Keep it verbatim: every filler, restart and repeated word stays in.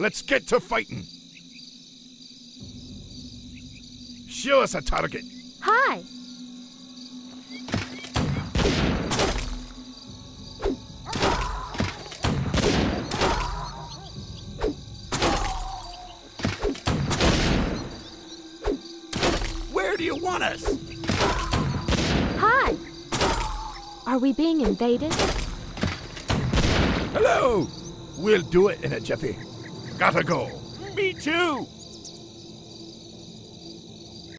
Let's get to fighting. Show us a target. Hi. Where do you want us? Hi. Are we being invaded? Hello. We'll do it in a jiffy. Gotta go. Me too.